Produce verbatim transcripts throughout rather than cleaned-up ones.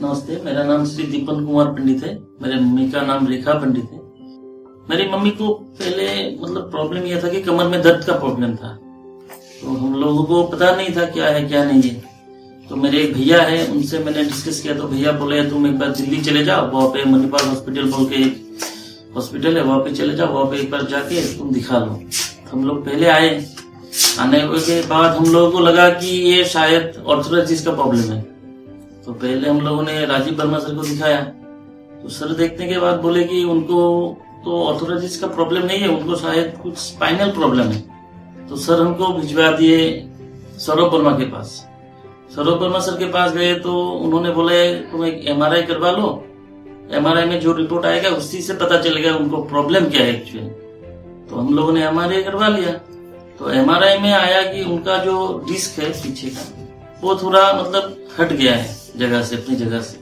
नमस्ते, मेरा नाम श्री दीपन कुमार पंडित है। मेरे मम्मी का नाम रेखा पंडित है। मेरी मम्मी को पहले मतलब प्रॉब्लम यह था कि कमर में दर्द का प्रॉब्लम था, तो हम लोगों को पता नहीं था क्या है क्या नहीं है। तो मेरे एक भैया है, उनसे मैंने डिस्कस किया, तो भैया बोले तुम एक बार दिल्ली चले जाओ, वहाँ पे मणिपाल हॉस्पिटल बोल के हॉस्पिटल है, वहाँ पे चले जाओ, वहाँ पे एक बार जाके तुम दिखा लो। तो हम लोग पहले आए, आने के बाद हम लोगों को लगा कि ये शायद ऑर्थोलॉजिस्ट का प्रॉब्लम है। तो पहले हम लोगों ने राजीव वर्मा सर को दिखाया, तो सर देखने के बाद बोले कि उनको तो ऑर्थोलॉजिस्ट का प्रॉब्लम नहीं है, उनको शायद कुछ स्पाइनल प्रॉब्लम है। तो सर हमको भिजवा दिए सौरभ वर्मा के पास। सौरभ वर्मा सर के पास गए तो उन्होंने बोले तुम एक एमआरआई करवा लो, एमआरआई में जो रिपोर्ट आएगा उसी से पता चलेगा उनको प्रॉब्लम क्या है एक्चुअली। तो हम लोगों ने एमआरआई करवा लिया। तो एमआरआई में आया कि उनका जो डिस्क है पीछे का, वो थोड़ा मतलब हट गया है जगह से, अपनी जगह से,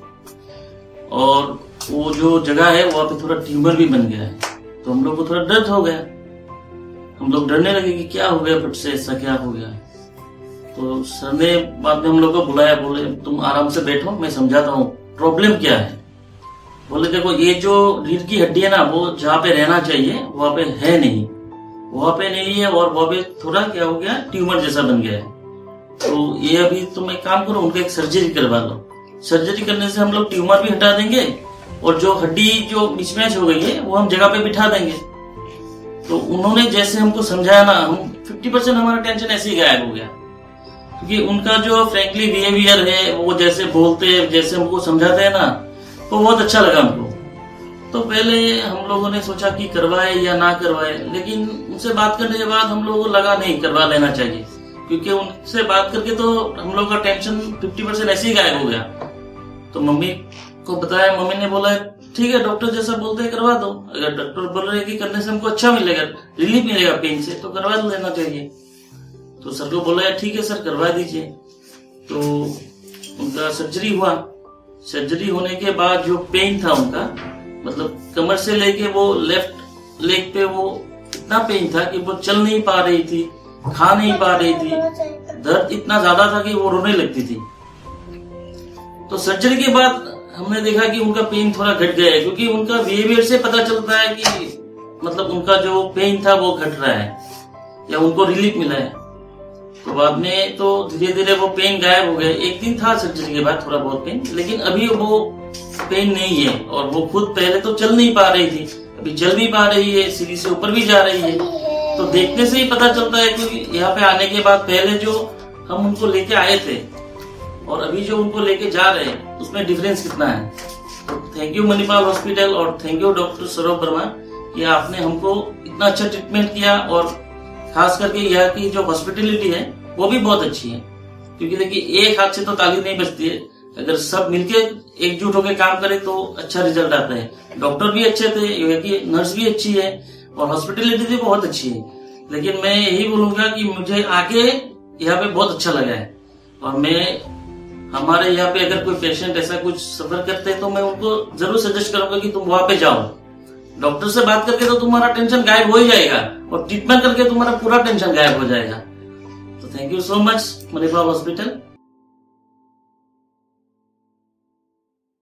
और वो जो जगह है वहां पे थोड़ा ट्यूमर भी बन गया है। तो हम लोग को थोड़ा डर हो गया, हम लोग डरने लगे कि क्या हो गया, फट से ऐसा क्या हो गया। तो सर ने बाद में हम लोग को बुलाया, बोले तुम आराम से बैठो, मैं समझाता हूँ प्रॉब्लम क्या है। बोले देखो ये जो रीढ़ की हड्डी है ना, वो जहाँ पे रहना चाहिए वहां पे है नहीं, वहां पे नहीं है, और वहां पे थोड़ा क्या हो गया, ट्यूमर जैसा बन गया है। तो ये अभी तुम एक काम करो, उनका एक सर्जरी करवा लो। सर्जरी करने से हम लोग ट्यूमर भी हटा देंगे, और जो हड्डी जो मिसमैच हो गई है वो हम जगह पे बिठा देंगे। तो उन्होंने जैसे हमको समझाया ना, हम फिफ्टी परसेंट हमारा टेंशन ऐसे ही गायब हो गया, क्योंकि उनका जो फ्रेंकली बिहेवियर है, वो जैसे बोलते हैं, जैसे हमको समझाते हैं ना, वो बहुत अच्छा लगा हमको। तो पहले हम लोगों ने सोचा कि करवाए या ना करवाए, लेकिन उनसे बात करने के बाद हम लोगों को लगा नहीं, करवा लेना चाहिए, क्योंकि उनसे बात करके तो हम लोग का टेंशन फिफ्टी परसेंट ऐसे ही गायब हो गया। तो मम्मी को बताया, मम्मी ने बोला ठीक है, डॉक्टर जैसा बोलते हैं करवा दो, अगर डॉक्टर बोल रहे हैं कि करने से हमको अच्छा मिलेगा, रिलीफ मिलेगा पेन से, तो करवा लेना चाहिए। तो सर को बोला ठीक है सर करवा दीजिए। तो उनका सर्जरी हुआ। सर्जरी होने के बाद जो पेन था उनका, मतलब कमर से लेके वो लेफ्ट लेग पे वो इतना पेन था कि वो चल नहीं पा रही थी, खा नहीं पा रही थी, दर्द इतना ज्यादा था कि वो रोने लगती थी। तो सर्जरी के बाद हमने देखा कि उनका पेन थोड़ा घट गया है, क्योंकि उनका बिहेवियर से पता चलता है कि मतलब उनका जो पेन था वो घट रहा है या उनको रिलीफ मिला है। तो बाद में तो धीरे धीरे वो पेन गायब हो गया। एक दिन था सर्जरी के बाद थोड़ा बहुत पेन, लेकिन अभी वो पेन नहीं है, और वो खुद पहले तो चल नहीं पा रही थी, अभी चल भी पा रही है, सीढ़ी से ऊपर भी जा रही है। तो देखने से ही पता चलता है कि यहाँ पे आने के बाद पहले जो हम उनको लेके आए थे और अभी जो उनको लेके जा रहे हैं उसमें डिफरेंस कितना है। तो थैंक यू मणिपाल हॉस्पिटल और thank you doctor Saurabh Verma कि आपने हमको इतना अच्छा ट्रीटमेंट किया, और खास करके यहाँ की जो हॉस्पिटलिटी है वो भी बहुत अच्छी है। क्योंकि देखिए एक हाथ से तो ताली नहीं बजती है, अगर सब मिलके एकजुट होकर काम करे तो अच्छा रिजल्ट आता है। डॉक्टर भी अच्छे थे, यहाँ की नर्स भी अच्छी है, और हॉस्पिटलिटी भी बहुत अच्छी है। लेकिन मैं यही बोलूंगा कि मुझे आके यहाँ पे बहुत अच्छा लगा है, और मैं हमारे यहाँ पे अगर कोई पेशेंट ऐसा कुछ सफर करते हैं तो मैं उनको जरूर सजेस्ट करूंगा कि तुम वहां पे जाओ। डॉक्टर से बात करके तो तुम्हारा टेंशन गायब हो ही जाएगा, और ट्रीटमेंट करके तुम्हारा पूरा टेंशन गायब हो जाएगा। तो thank you so much Manipal hospital.